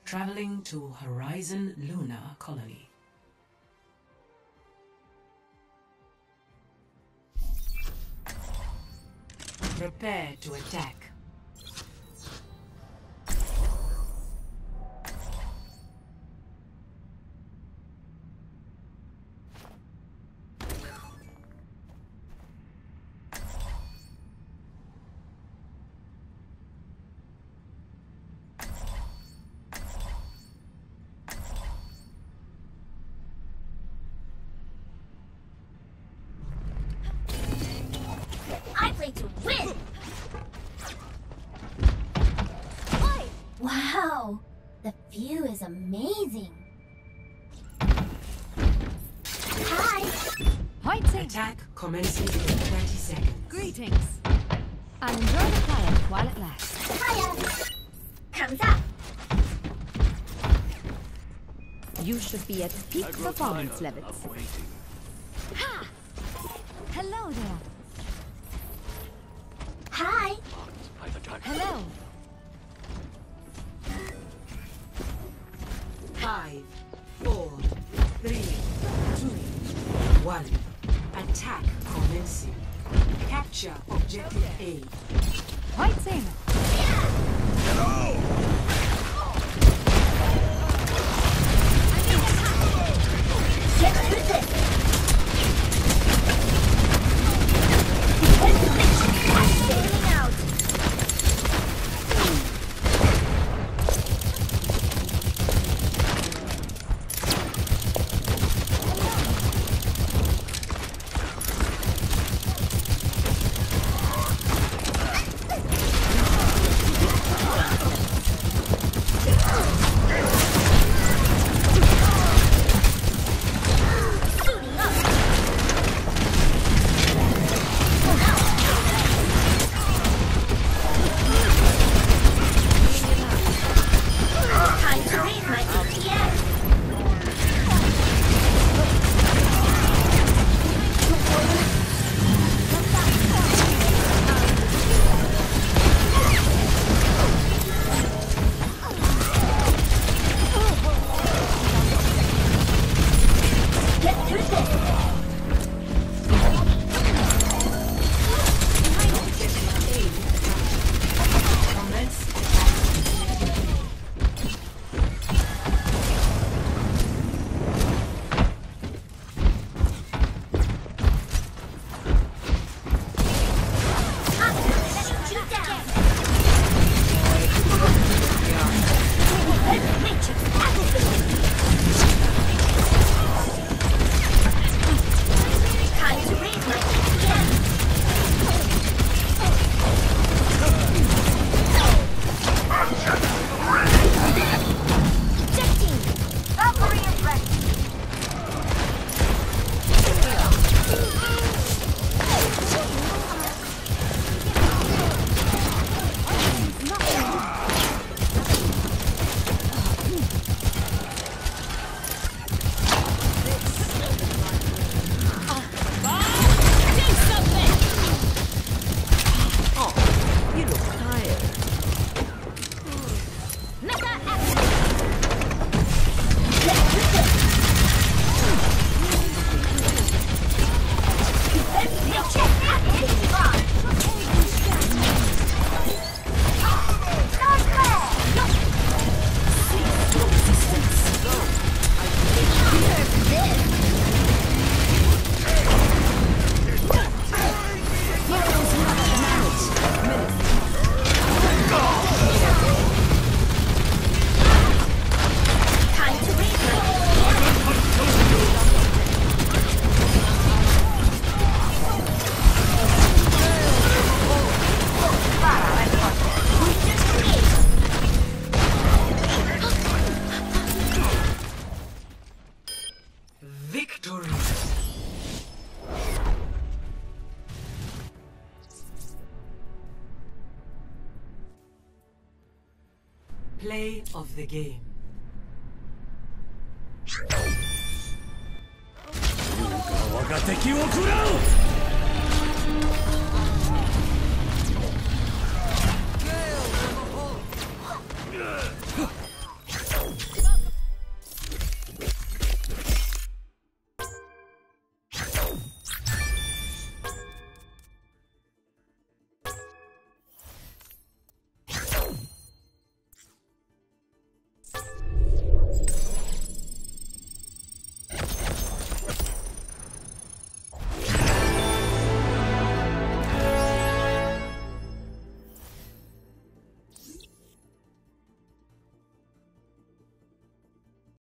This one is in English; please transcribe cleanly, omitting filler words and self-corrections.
Traveling to Horizon Luna Colony. Prepare to attack. I play to win! Wow! The view is amazing! Hi! Attack commencing in 30 seconds. Greetings. I'll enjoy the quiet while it lasts. Hiya! 감사! You should be at peak performance levels. Ha! Hello there. Hi! Hello. 5, 4, 3, 2, 1. Attack commencing. Capture objective A. White Sailor. Get through this! Sailing out! Time to raise my DPS! Get through this! Commence. Shoot down! Matrix activated! Time to raise my DPS! Ejecting! Valkyrie is ready! You look tired. Mega activate! Get through this! Matrix activated! Start flash! Time to raise my DPS! Victory. Play of the game. 我が敵を食らう